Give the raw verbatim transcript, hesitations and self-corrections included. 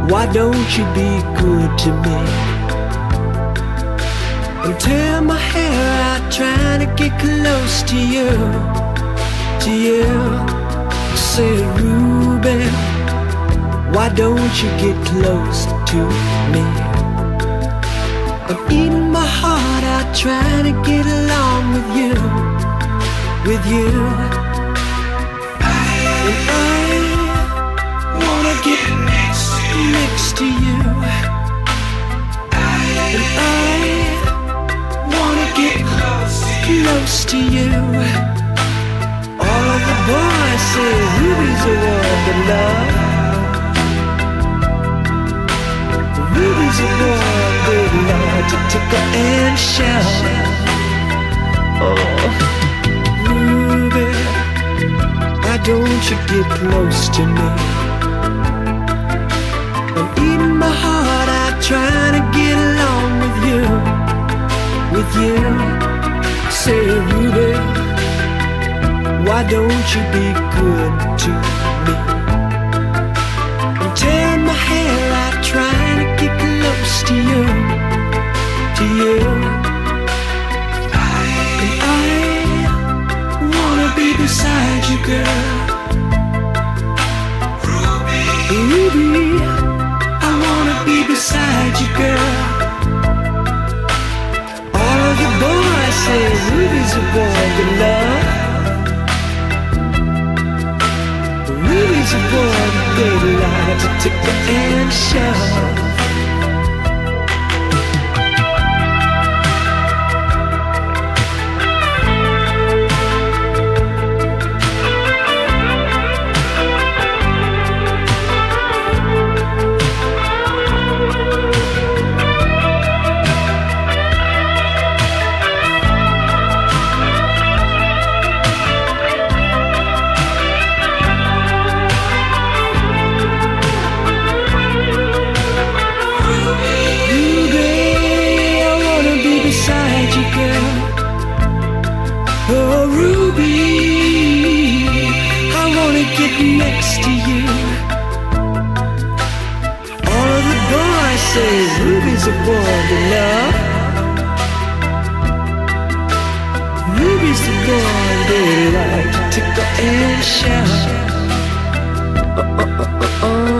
Why don't you be good to me? I'm tearing my hair out trying to get close to you, to you. Say, Ruby, why don't you get close to me? I'm eating my heart out trying to get along with you, with you. And I wanna get next to you, next to you. And I wanna get close to you, close to you. All of the boys say Ruby's the one to love. Ruby's the one they love to tickle and shout. Oh, Ruby, why don't you get close to me? I'm eating my heart out trying to get along with you, with you. Say, Ruby, why don't you be good to me? I'm tearing my hair out trying to get close to you, to you. And I wanna be beside you, girl. Ruby, Ruby, I wanna be beside you, girl. All of the boys say Ruby's a boy to love. Ruby's a boy they like to tickle and shove. Oh, Ruby, I wanna get next to you. All of the boys say Ruby's a boy to love. Ruby's the boy they like to tickle and shout. Oh, oh, oh, oh, oh.